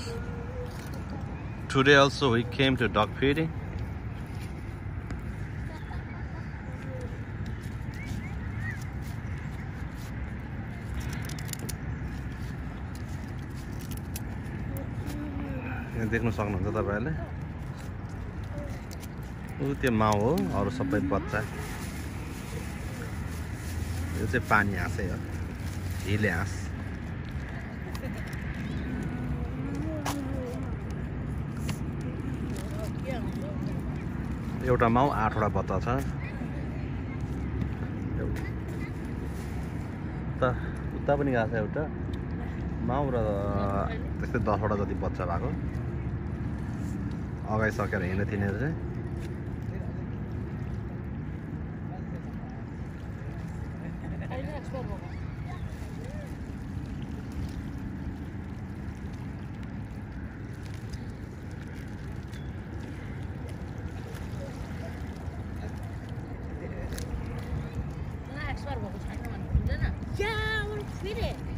Today also we came to dog feeding. यहाँ देख्न सक्नुहुन्छ तपाईहरुले उ त्यो माउ हो अरु सबै बच्चा यो चाहिँ पानी हाँसै हो हिले हाँस एउटा माउ 8 वटा बच्चा छ उता पनि गएको छ एउटा माउ र त्यस्तै 10 वटा जति बच्चा भएको अगाइ सकेर हिँड्ने तिनीहरु चाहिँ Yeah, I want to feed it.